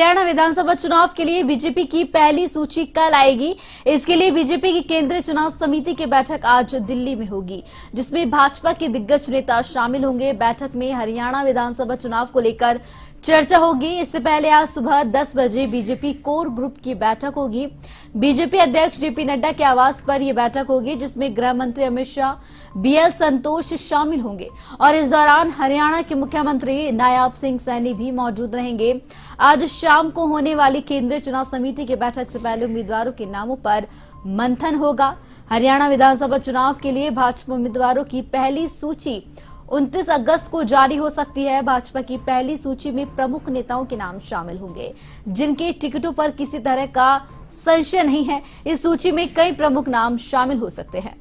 हरियाणा विधानसभा चुनाव के लिए बीजेपी की पहली सूची कल आएगी। इसके लिए बीजेपी की केंद्रीय चुनाव समिति की बैठक आज दिल्ली में होगी, जिसमें भाजपा के दिग्गज नेता शामिल होंगे। बैठक में हरियाणा विधानसभा चुनाव को लेकर चर्चा होगी। इससे पहले आज सुबह 10 बजे बीजेपी कोर ग्रुप की बैठक होगी। बीजेपी अध्यक्ष जेपी नड्डा के आवास पर यह बैठक होगी, जिसमें गृह मंत्री अमित शाह, बीएल संतोष शामिल होंगे और इस दौरान हरियाणा के मुख्यमंत्री नायब सिंह सैनी भी मौजूद रहेंगे। आज शाम को होने वाली केंद्रीय चुनाव समिति की बैठक से पहले उम्मीदवारों के नामों पर मंथन होगा। हरियाणा विधानसभा चुनाव के लिए भाजपा उम्मीदवारों की पहली सूची 29 अगस्त को जारी हो सकती है। भाजपा की पहली सूची में प्रमुख नेताओं के नाम शामिल होंगे, जिनके टिकटों पर किसी तरह का संशय नहीं है। इस सूची में कई प्रमुख नाम शामिल हो सकते हैं।